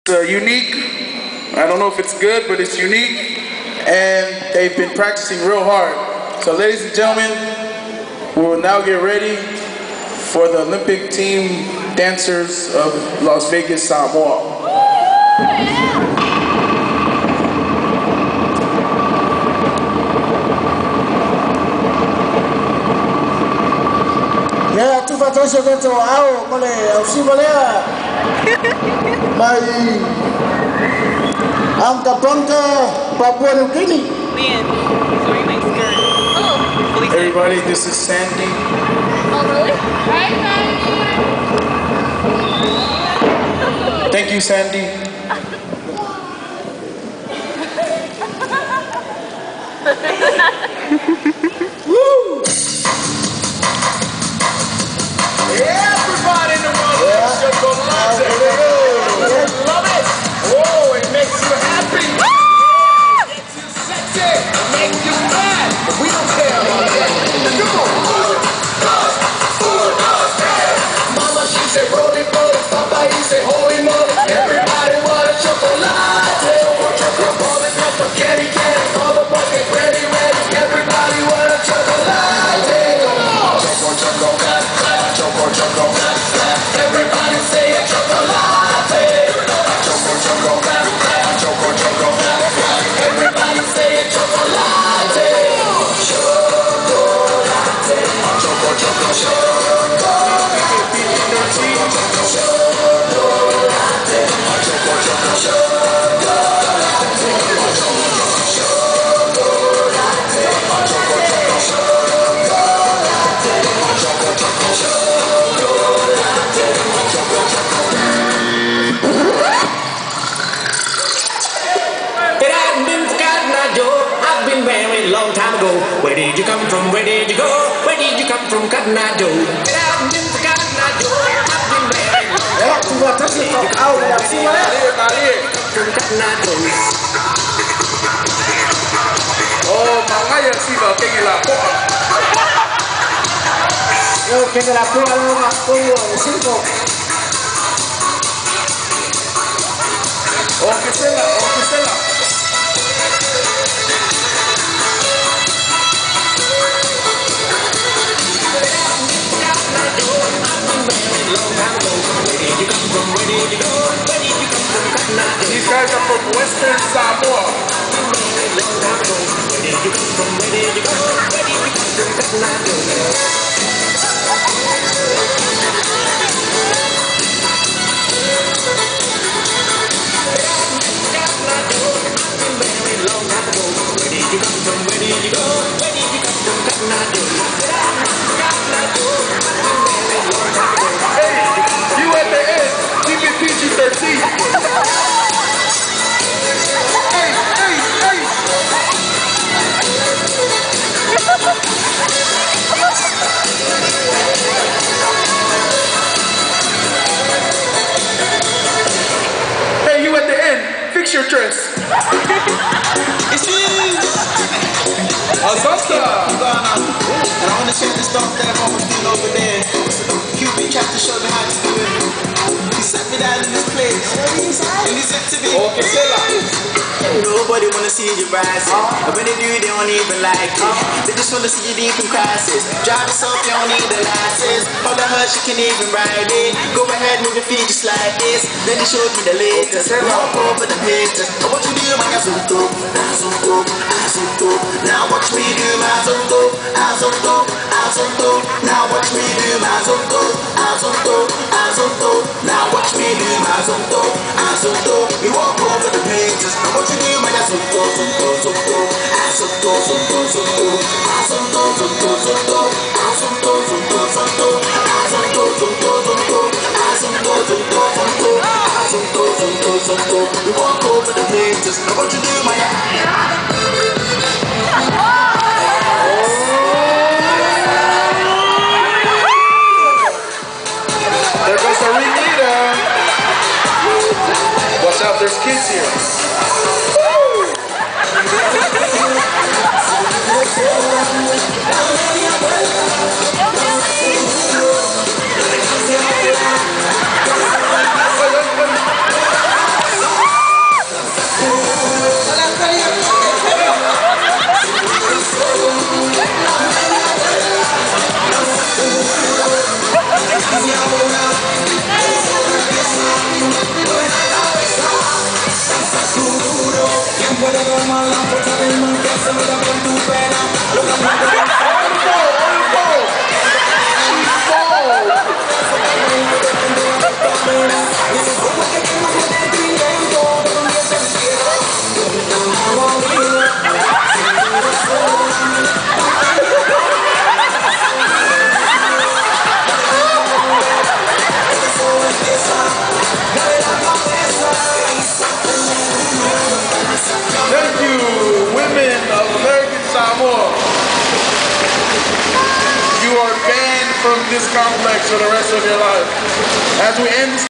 unique. I don't know if it's good, but it's unique. And they've been practicing real hard. So ladies and gentlemen, we will now get ready for the Olympic team dancers of Las Vegas, Samoa. Yeah, tu faz todo dentro ao, mole, ao si mole. Mai ang kapangka Papua New Guinea. Man, he's wearing my skirt. Oh, everybody, this is Sandy. Oh, really? Hi, Sandy. Thank you, Sandy. Woo! Everybody in the world loves chocolate. Love it. Whoa, it makes you happy. It makes you sexy. It makes you mad. But we don't care about that. Mama, she said roly poly. Papa, he said holy moly. Everybody want a chocolate. Chocolate, spaghetti, candy. All the boys get ready, ready. Everybody want a chocolate. Choco. Everybody say a chocolate. Choco. Everybody say a chocolate. Long time ago, where did you come from? Where did you go? Where did you come from, Cotton Eye Joe? Get out and into Cotton Eye Joe. I've been married. Yeah, tu vas touch it from out there. See what from Cotton Eye Joe. Oh, mamaya siba kenge la poa. Yo, kenge la poa lo más pollo, cinco. Oh, que sela. These guys are from Western Samoa. Hey, you at the end, keep it PG-13. Hey. Hey, you at the end, fix your dress. It's you. Azanta. And I want to check the stuff that I'm doing over there. Cupid tried to show me how to do it. He sat me down in this place. And he said to me, Okay, Sela. nobody wanna see you rising. But when they do, they don't even like it. They just wanna see you deep in crisis. Drive yourself, you don't need the license. All I heard, she can even ride it. Go ahead, move your feet just like this. Then they showed me the latest. Walk over the haters. Now what you do, my asunto. Now watch me do my asunto. Now watch me do my asunto. Now watch me do my asunto. We walk over the haters. Now what you do, my asunto. We walk over the haters. Now what you do, my There goes our ringleader. Watch out, there's kids here. Thank you, women of American Samoa. You are banned from this complex for the rest of your life. As we end this